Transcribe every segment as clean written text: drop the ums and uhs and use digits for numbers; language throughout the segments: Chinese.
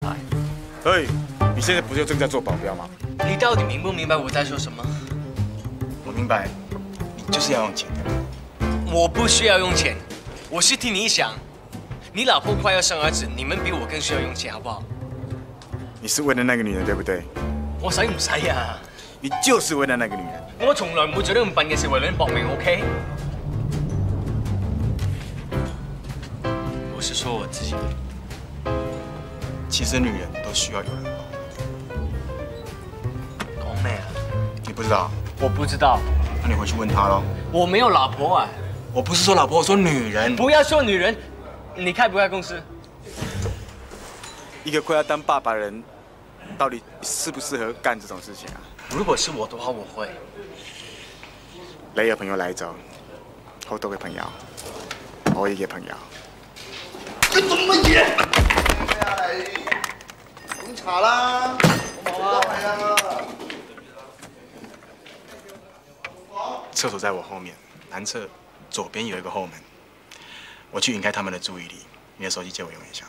哎， 嘿，你现在不就正在做保镖吗？ 你到底明不明白我在说什么？ 我明白，你就是要用钱的。 我不需要用钱，我是替你想。你老婆快要生儿子，你们比我更需要用钱，好不好？ 你是为了那个女人，对不对？ 我使唔使啊？ 你就是為了那個女人。 我從來唔會做啲咁笨嘅事為女人搏命 ，OK？我是說我自己。 其實女人都需要有人幫。 講咩啊？ 你不知道？ 我不知道。 那你回去問她咯。 我沒有老婆啊。 我不是說老婆，我說女人。 不要說女人。你開不開公司？ 一個快要當爸爸的人，到底適不適合幹這種事情啊？ 如果是我的話，我會。 你有朋友嚟走，好多嘅朋友，我亦嘅朋友。 你做乜嘢？咩啊你？飲茶啦，我冇啊。係啊。 廁所在我後面，南側左邊有一個後門。我去引開他們的注意力。你的手機借我用一下。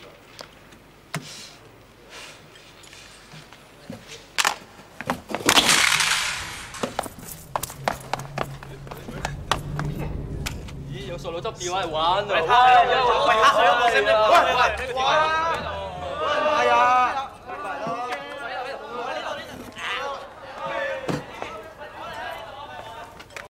有傻佬執電話嚟玩啊！ 喂，係啊！